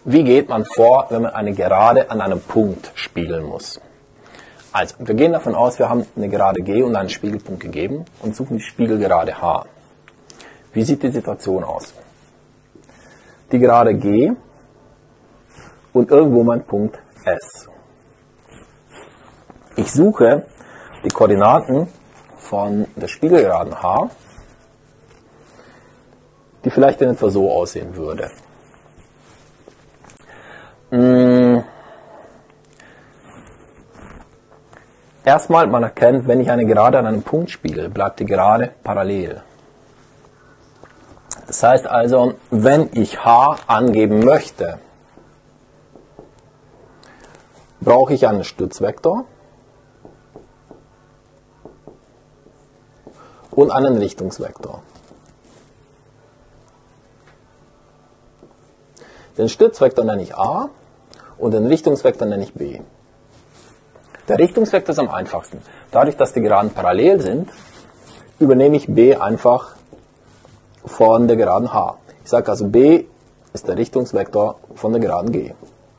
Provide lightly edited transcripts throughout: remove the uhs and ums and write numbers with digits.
Wie geht man vor, wenn man eine Gerade an einem Punkt spiegeln muss? Also, wir gehen davon aus, wir haben eine Gerade G und einen Spiegelpunkt gegeben und suchen die Spiegelgerade H. Wie sieht die Situation aus? Die Gerade G und irgendwo mein Punkt S. Ich suche die Koordinaten von der Spiegelgeraden H, die vielleicht in etwa so aussehen würde. Erstmal, man erkennt, wenn ich eine Gerade an einem Punkt spiegel, bleibt die Gerade parallel. Das heißt also, wenn ich H angeben möchte, brauche ich einen Stützvektor und einen Richtungsvektor. Den Stützvektor nenne ich A und den Richtungsvektor nenne ich B. Der Richtungsvektor ist am einfachsten. Dadurch, dass die Geraden parallel sind, übernehme ich B einfach von der Geraden H. Ich sage also, B ist der Richtungsvektor von der Geraden G.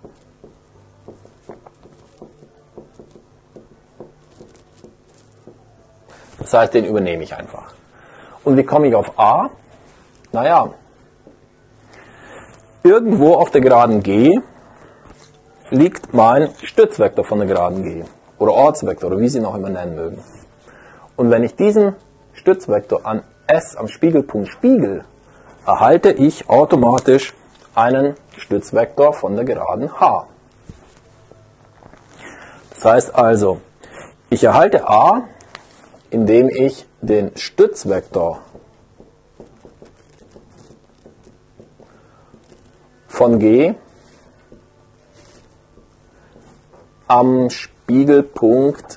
Das heißt, den übernehme ich einfach. Und wie komme ich auf A? Naja, irgendwo auf der Geraden G liegt mein Stützvektor von der Geraden G. Oder Ortsvektor, oder wie Sie ihn auch immer nennen mögen. Und wenn ich diesen Stützvektor an S am Spiegelpunkt spiegel, erhalte ich automatisch einen Stützvektor von der Geraden H. Das heißt also, ich erhalte A, indem ich den Stützvektor von G am Spiegelpunkt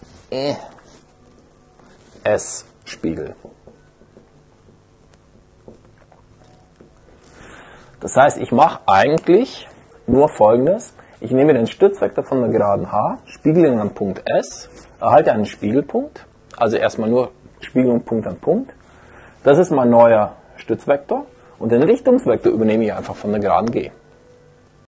S spiegel. Das heißt, ich mache eigentlich nur Folgendes. Ich nehme den Stützvektor von der Geraden H, spiegele ihn am Punkt S, erhalte einen Spiegelpunkt, also erstmal nur Spiegelung Punkt an Punkt. Das ist mein neuer Stützvektor und den Richtungsvektor übernehme ich einfach von der Geraden G.